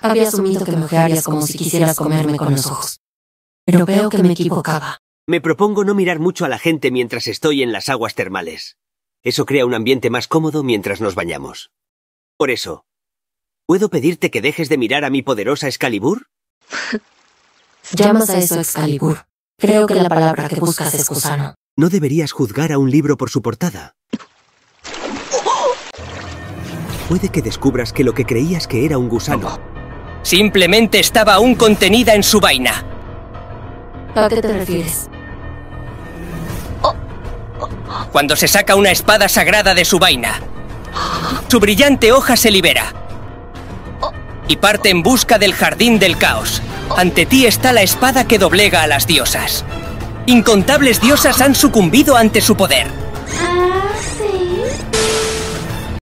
Había asumido que me ojearías como si quisieras comerme con los ojos. Pero veo que me equivocaba. Me propongo no mirar mucho a la gente mientras estoy en las aguas termales. Eso crea un ambiente más cómodo mientras nos bañamos. Por eso, ¿puedo pedirte que dejes de mirar a mi poderosa Excalibur? ¿Llamas a eso Excalibur? Creo que la palabra que buscas es gusano. No deberías juzgar a un libro por su portada. Puede que descubras que lo que creías que era un gusano simplemente estaba aún contenida en su vaina. ¿A qué te refieres? Cuando se saca una espada sagrada de su vaina, su brillante hoja se libera y parte en busca del jardín del caos. Ante ti está la espada que doblega a las diosas. Incontables diosas han sucumbido ante su poder.